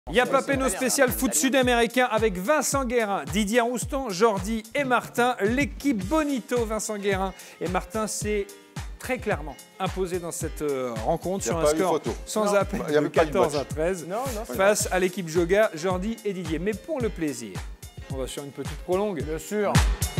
Yapapeno spécial foot sud-américain avec Vincent Guérin, Didier Roustan, Jordi et Martin. L'équipe Bonito, Vincent Guérin et Martin, s'est très clairement imposé dans cette rencontre sur un score sans appel de 14 à 13 face à l'équipe Joga, Jordi et Didier. Mais pour le plaisir, on va sur une petite prolongue. Bien sûr.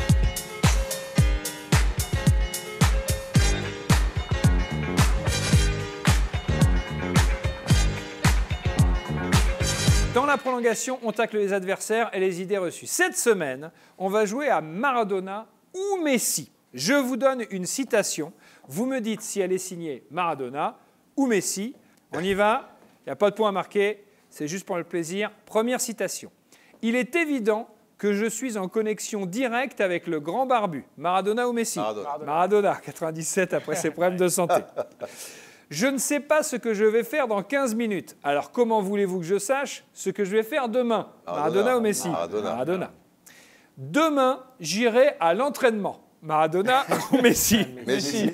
Dans la prolongation, on tacle les adversaires et les idées reçues. Cette semaine, on va jouer à Maradona ou Messi. Je vous donne une citation. Vous me dites si elle est signée Maradona ou Messi. On y va. Il n'y a pas de point à marquer. C'est juste pour le plaisir. Première citation. Il est évident que je suis en connexion directe avec le grand barbu. Maradona ou Messi? Maradona, 97 après ses problèmes de santé. Je ne sais pas ce que je vais faire dans 15 minutes. Alors, comment voulez-vous que je sache ce que je vais faire demain? Maradona ou Messi? Maradona. Demain, j'irai à l'entraînement. Maradona ou Messi? Messi.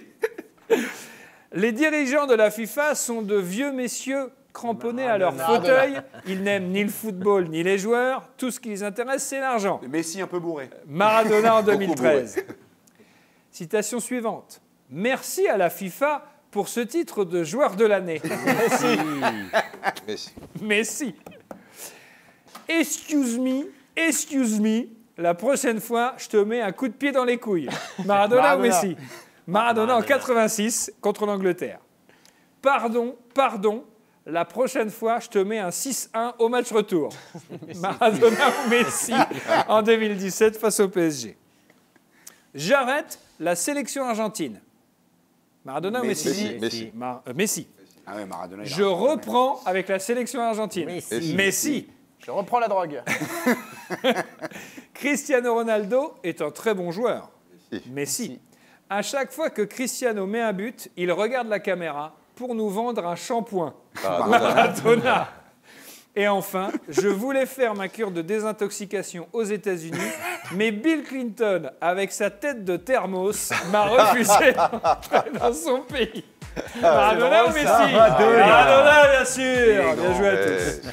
Les dirigeants de la FIFA sont de vieux messieurs cramponnés à leur fauteuil. Ils n'aiment ni le football ni les joueurs. Tout ce qui les intéresse, c'est l'argent. Messi un peu bourré. Maradona en 2013. Citation suivante. Merci à la FIFA pour ce titre de joueur de l'année. Messi. Messi. Excuse me, la prochaine fois, je te mets un coup de pied dans les couilles. Maradona ou Messi? Maradona en 86 contre l'Angleterre. Pardon, la prochaine fois, je te mets un 6-1 au match retour. Maradona ou Messi en 2017 face au PSG. J'arrête la sélection argentine. Maradona ou Messi? Messi. Messi. Ah ouais, Maradona, Je reprends avec la sélection argentine. Messi. Je reprends la drogue. Cristiano Ronaldo est un très bon joueur. Messi. À chaque fois que Cristiano met un but, il regarde la caméra pour nous vendre un shampoing. Maradona. Et enfin, je voulais faire ma cure de désintoxication aux États-Unis, mais Bill Clinton, avec sa tête de thermos, m'a refusé d'entrer dans son pays. Maradona ou Messi? Maradona, bien sûr. Bien joué à tous.